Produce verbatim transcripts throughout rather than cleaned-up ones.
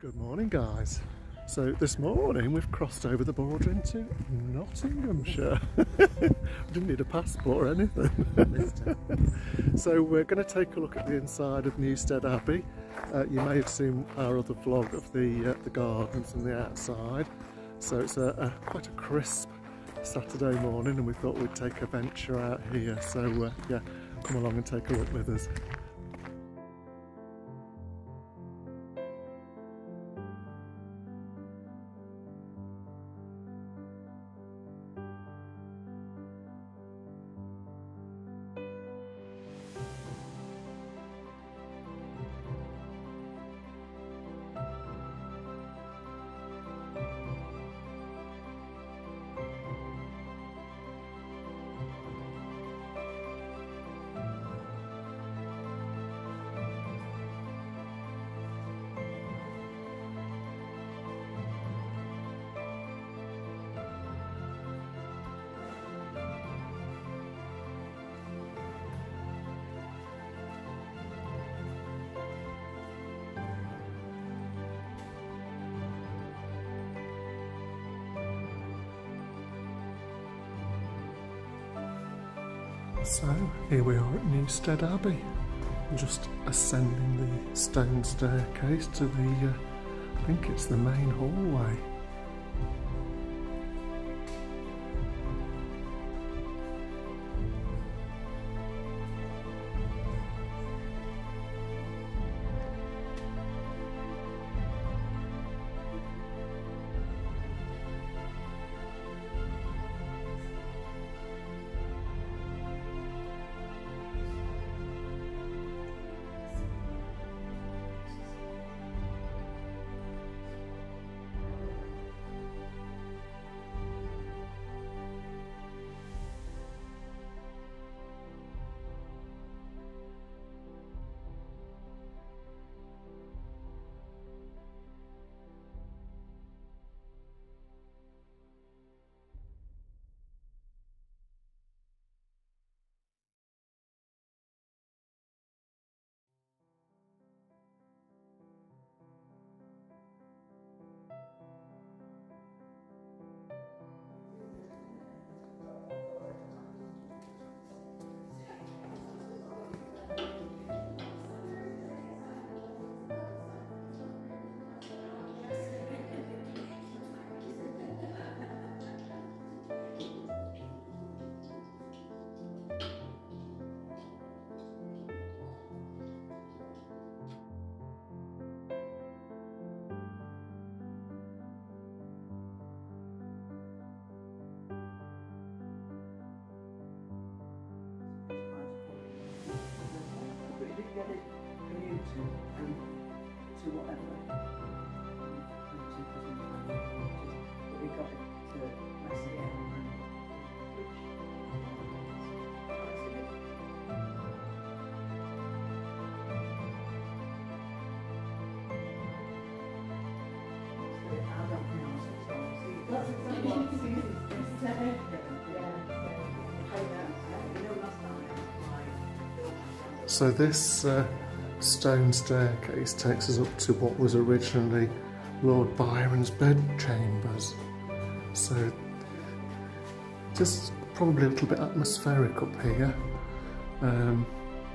Good morning, guys. So this morning we've crossed over the border into Nottinghamshire. We didn't need a passport or anything. So we're going to take a look at the inside of Newstead Abbey. Uh, you may have seen our other vlog of the uh, the gardens and the outside. So it's a, a quite a crisp Saturday morning, and we thought we'd take a venture out here. So uh, yeah, come along and take a look with us. So here we are at Newstead Abbey, just ascending the stone staircase to the, uh, I think it's the main hallway. Get it for you to, um, to whatever, um, to prison time, but we got it to West End, which, I don't pronounce it, so that's exactly what it's easy. So this uh, stone staircase takes us up to what was originally Lord Byron's bedchambers. So just probably a little bit atmospheric up here. Um,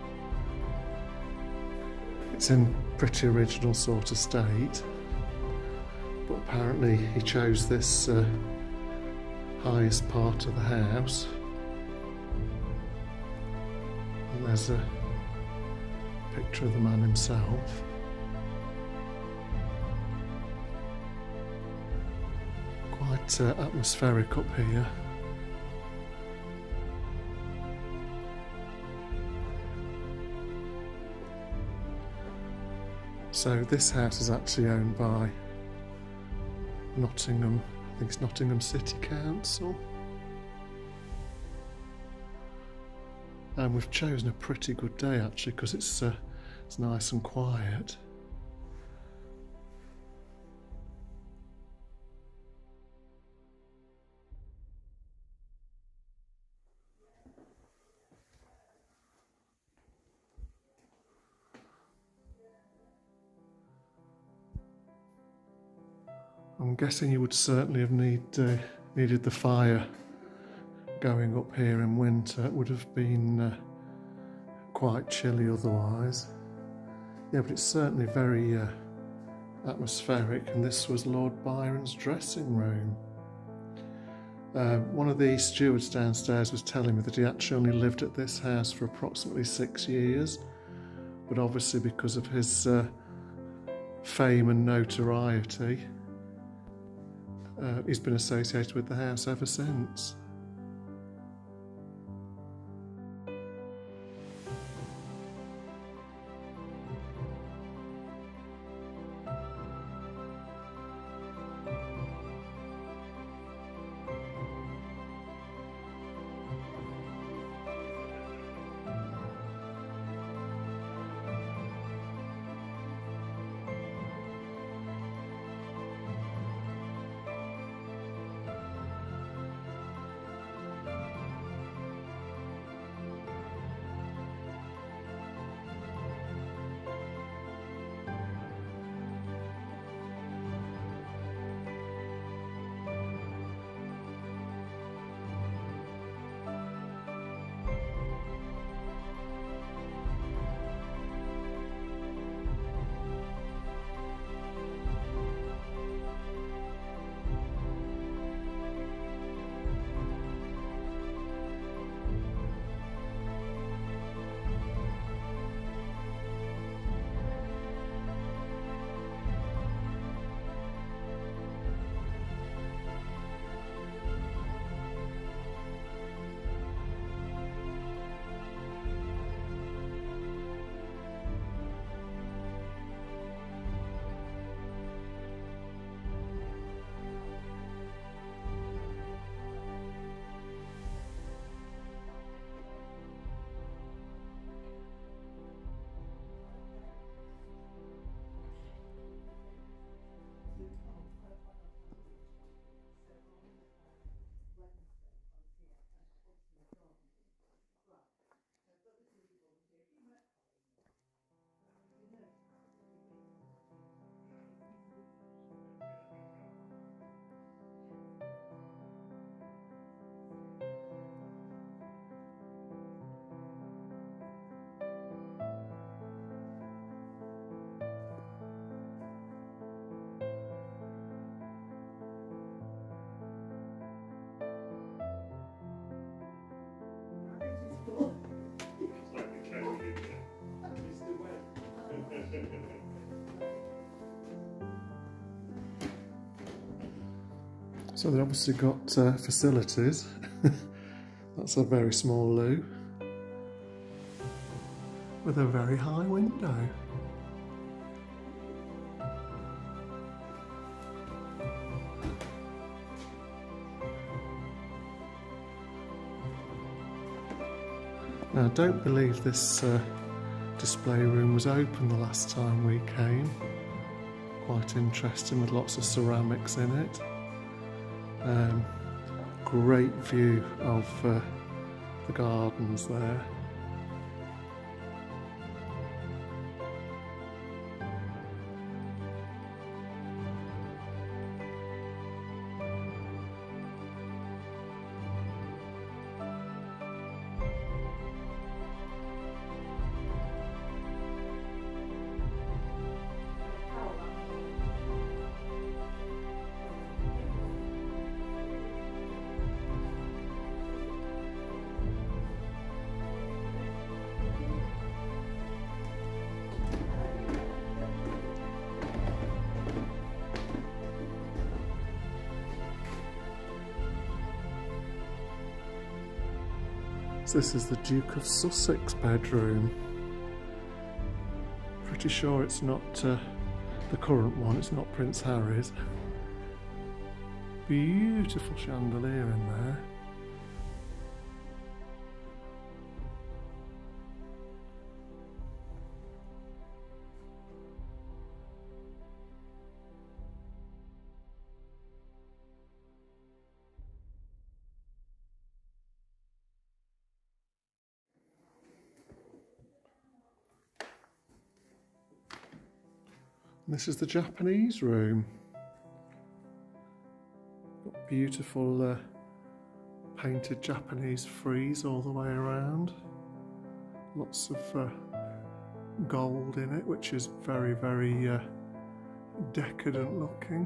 it's in pretty original sort of state, but apparently he chose this uh, highest part of the house. And there's a picture of the man himself. Quite uh, atmospheric up here. So this house is actually owned by Nottingham, I think it's Nottingham City Council. And we've chosen a pretty good day actually, because it's uh, it's nice and quiet. I'm guessing you would certainly have need, uh, needed the fire going up here in winter. It would have been uh, quite chilly otherwise. Yeah, but it's certainly very uh, atmospheric, and this was Lord Byron's dressing room. Uh, one of the stewards downstairs was telling me that he actually only lived at this house for approximately six years, but obviously because of his uh, fame and notoriety, uh, he's been associated with the house ever since. So they've obviously got uh, facilities. That's a very small loo with a very high window. Now, I don't believe this uh, display room was open the last time we came. Quite interesting, with lots of ceramics in it. Um, great view of uh, the gardens there. So this is the Duke of Sussex bedroom. Pretty sure it's not uh, the current one, it's not Prince Harry's. Beautiful chandelier in there. This is the Japanese room. beautiful uh, painted Japanese frieze all the way around. Lots of uh, gold in it, which is very, very uh, decadent looking.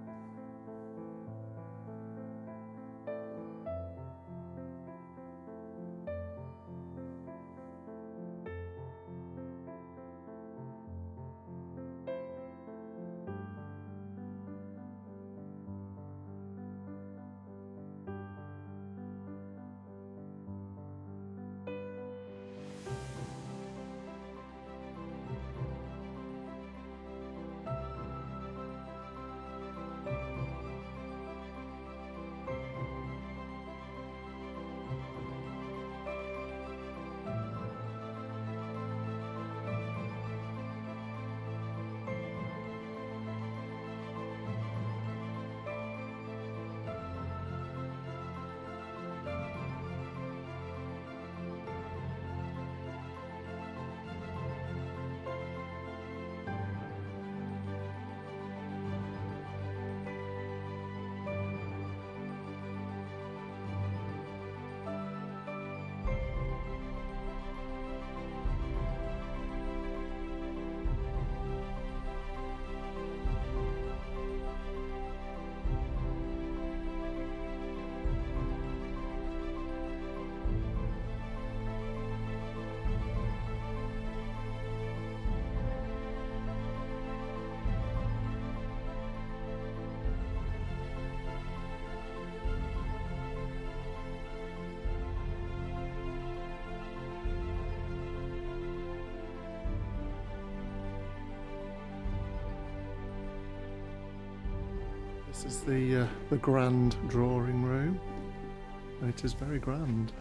This is the, uh, the grand drawing room, and it is very grand.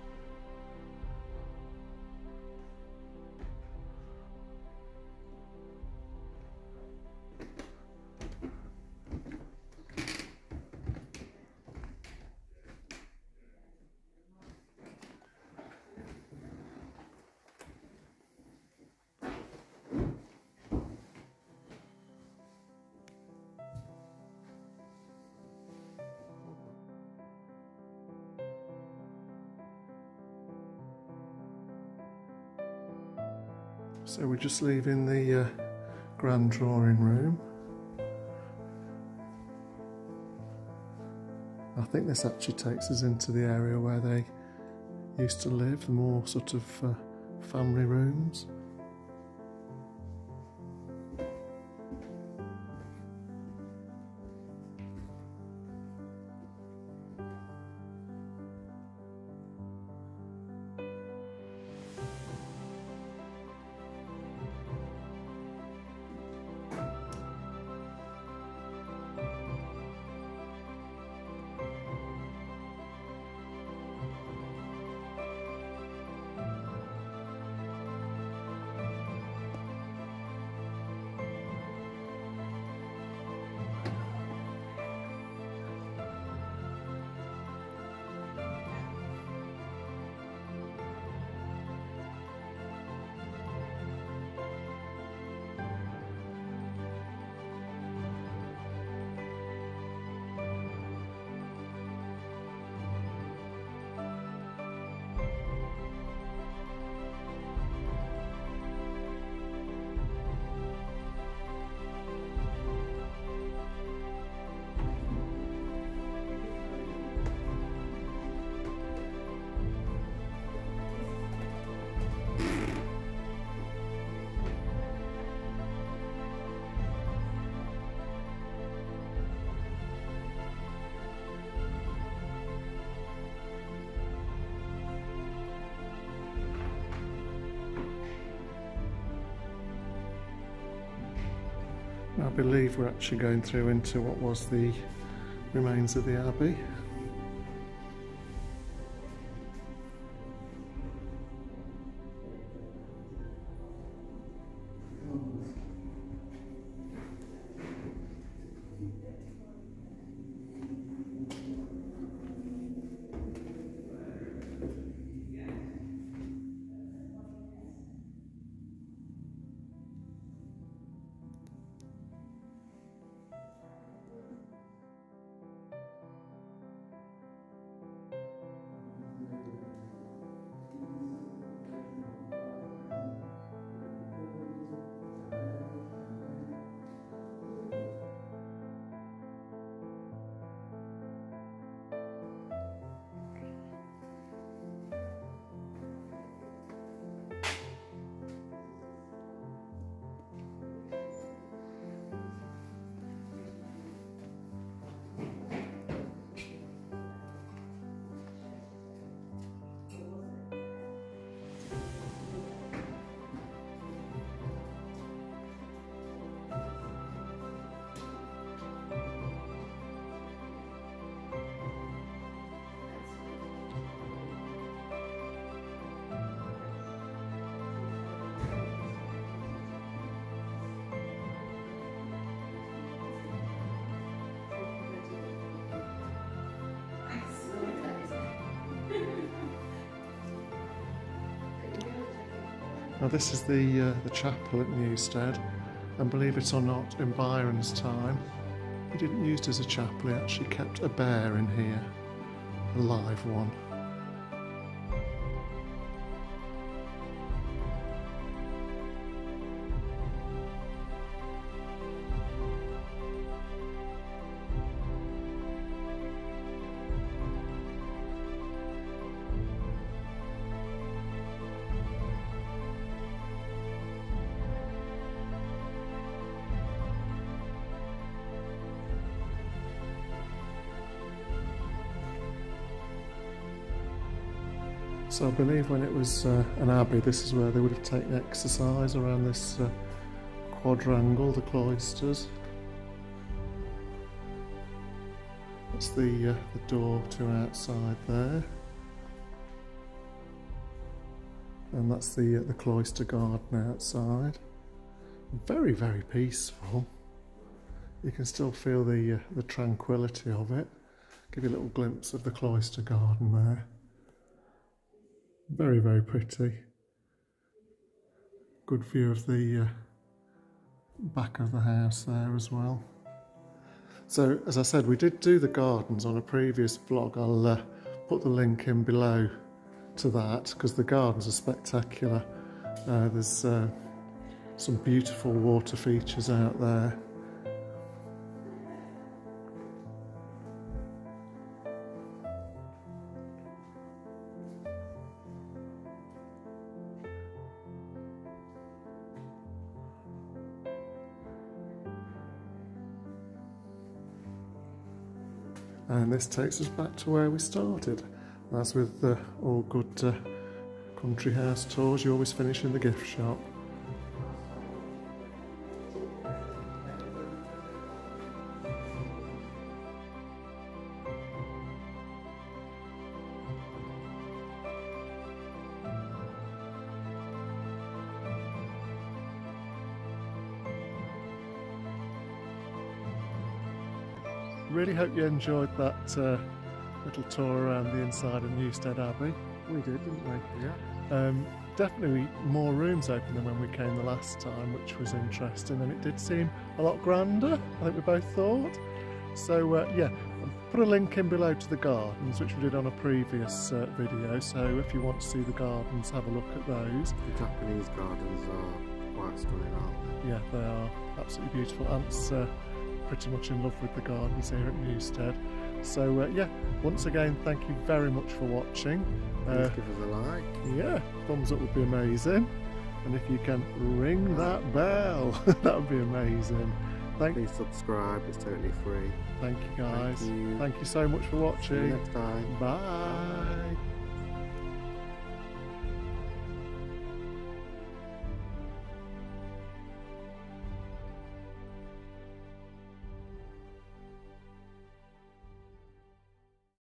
So we're just leaving the uh, grand drawing room. I think this actually takes us into the area where they used to live, the more sort of uh, family rooms. I believe we're actually going through into what was the remains of the Abbey. Now this is the, uh, the chapel at Newstead, and believe it or not, in Byron's time, he didn't use it as a chapel, he actually kept a bear in here, a live one. So I believe when it was uh, an abbey, this is where they would have taken exercise, around this uh, quadrangle, the cloisters. That's the, uh, the door to outside there. And that's the, uh, the cloister garden outside. Very, very peaceful. You can still feel the, uh, the tranquility of it. Give you a little glimpse of the cloister garden there. Very, very pretty. Good view of the uh, back of the house there as well. So, as I said, we did do the gardens on a previous vlog. I'll uh, put the link in below to that, because the gardens are spectacular. Uh, there's uh, some beautiful water features out there. And this takes us back to where we started. As with uh, all good uh, country house tours, you always finish in the gift shop. Really hope you enjoyed that uh, little tour around the inside of Newstead Abbey. We did, didn't we? Yeah. Um, definitely more rooms open than when we came the last time, which was interesting, and it did seem a lot grander, I think we both thought. So uh, yeah, I'll put a link in below to the gardens, which we did on a previous uh, video, so if you want to see the gardens, have a look at those. The Japanese gardens are quite stunning, aren't they? Yeah, they are absolutely beautiful. Aunt's uh, pretty much in love with the gardens here at Newstead. So uh, yeah, once again, thank you very much for watching. Please Uh, give us a like. yeah, thumbs up would be amazing. And if you can ring that bell, that would be amazing. Thank, Please subscribe, it's totally free. thank you guys. Thank you. Thank you so much for See you watching. next time. Bye.